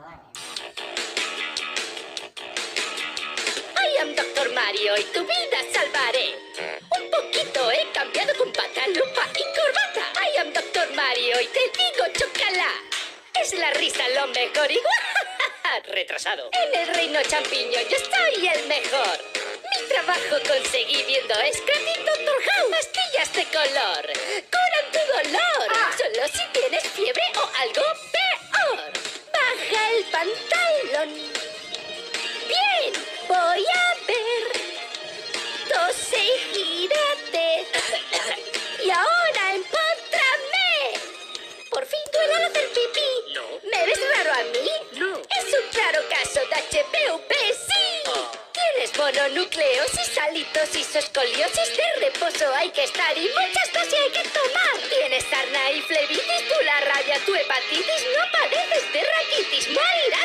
I am Doctor Mario y tu vida salvaré. Un poquito he cambiado con bata, lupa y corbata. I am Doctor Mario y te digo chócala. Es la risa lo mejor y retrasado. En el reino champiñón yo soy el mejor. Mi trabajo conseguí viendo Scrappy Dr. House. Pastillas de color curan tu dolor. Solo si tienes fiebre o algo peor. Baja el pantalón. Bien, voy a ver. Tose y gírate. Y ahora empótrame. Por fin duele al hacer pipí. No. ¿Me ves raro a mí? No. Es un claro caso de HPV, sí. Tienes mononucleosis, halitosis o escoliosis. De reposo hay que estar y muchas dosis hay que tomar. Tienes sarna y flebitis, tú la rabia, tu hepatitis. No padeces de raquitis, morirás.